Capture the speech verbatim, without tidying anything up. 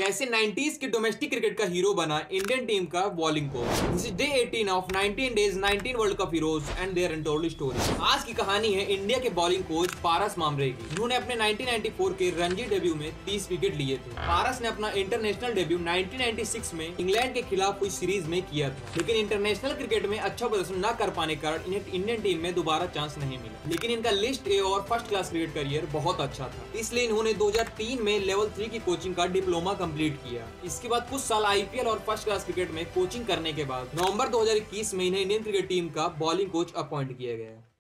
कैसे नाइंटीज़ के domestic cricket का हीरो बना इंडियन टीम का bowling coach. This is day eighteen of nineteen days nineteen world cup heroes and their untold story. आज की कहानी है इंडिया के बॉलिंग कोच पारस मामरे की, जिन्होंने अपने नाइनटीन नाइंटी फोर के रणजी डेब्यू में तीस विकेट लिए थे। पारस ने अपना international debut nineteen ninety six में इंग्लैंड के खिलाफ हुई सीरीज में किया था, लेकिन इंटरनेशनल क्रिकेट में अच्छा प्रदर्शन न कर पाने के कारण इन्हें इंडियन टीम में दोबारा चांस नहीं मिला। लेकिन इनका लिस्ट ए और फर्स्ट क्लास क्रिकेट करियर बहुत अच्छा था, इसलिए इन्होंने दो हज़ार तीन में लेवल थ्री की कोचिंग का डिप्लोमा कंप्लीट किया। इसके बाद कुछ साल आईपीएल और फर्स्ट क्लास क्रिकेट में कोचिंग करने के बाद नवंबर दो हज़ार इक्कीस में इन्हें इंडियन क्रिकेट टीम का बॉलिंग कोच अपॉइंट किया गया।